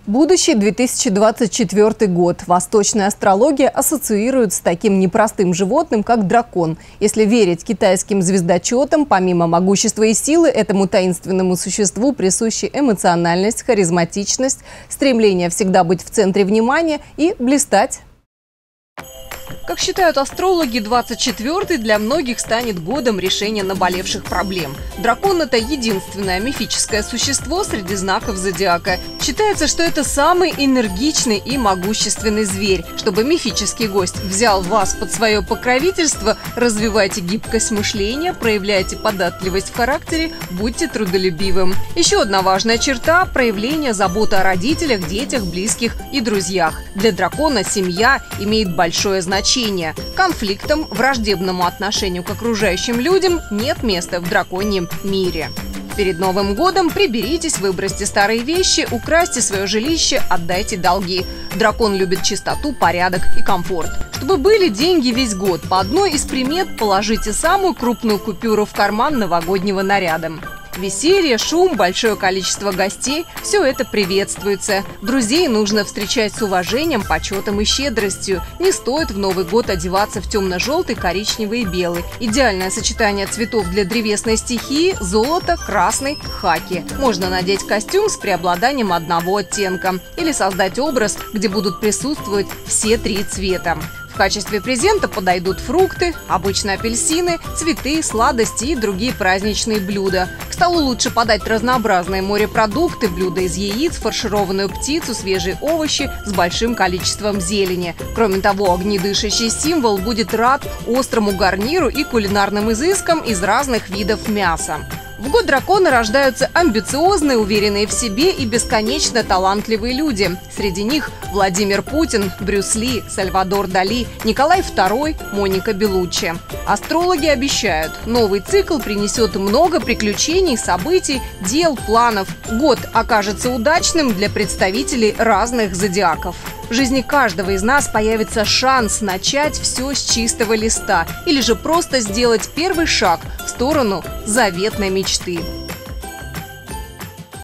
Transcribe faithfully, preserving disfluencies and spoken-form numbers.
Будущий две тысячи двадцать четвёртый год. Восточная астрология ассоциирует с таким непростым животным, как дракон. Если верить китайским звездочетам, помимо могущества и силы, этому таинственному существу присущи эмоциональность, харизматичность, стремление всегда быть в центре внимания и блистать. Как считают астрологи, двадцать четвёртый для многих станет годом решения наболевших проблем. Дракон – это единственное мифическое существо среди знаков зодиака. Считается, что это самый энергичный и могущественный зверь. Чтобы мифический гость взял вас под свое покровительство, развивайте гибкость мышления, проявляйте податливость в характере, будьте трудолюбивым. Еще одна важная черта – проявление заботы о родителях, детях, близких и друзьях. Для дракона семья имеет большое значение. Конфликтам, враждебному отношению к окружающим людям нет места в драконьем мире. Перед Новым годом приберитесь, выбросьте старые вещи, украсьте свое жилище, отдайте долги. Дракон любит чистоту, порядок и комфорт. Чтобы были деньги весь год, по одной из примет положите самую крупную купюру в карман новогоднего наряда. Веселье, шум, большое количество гостей – все это приветствуется. Друзей нужно встречать с уважением, почетом и щедростью. Не стоит в Новый год одеваться в темно-желтый, коричневый и белый. Идеальное сочетание цветов для древесной стихии – золото, красный, хаки. Можно надеть костюм с преобладанием одного оттенка. Или создать образ, где будут присутствовать все три цвета. В качестве презента подойдут фрукты, обычно апельсины, цветы, сладости и другие праздничные блюда. К столу лучше подать разнообразные морепродукты, блюда из яиц, фаршированную птицу, свежие овощи с большим количеством зелени. Кроме того, огнедышащий символ будет рад острому гарниру и кулинарным изыскам из разных видов мяса. В год дракона рождаются амбициозные, уверенные в себе и бесконечно талантливые люди. Среди них Владимир Путин, Брюс Ли, Сальвадор Дали, Николай второй, Моника Беллуччи. Астрологи обещают, новый цикл принесет много приключений, событий, дел, планов. Год окажется удачным для представителей разных зодиаков. В жизни каждого из нас появится шанс начать все с чистого листа или же просто сделать первый шаг в сторону заветной мечты.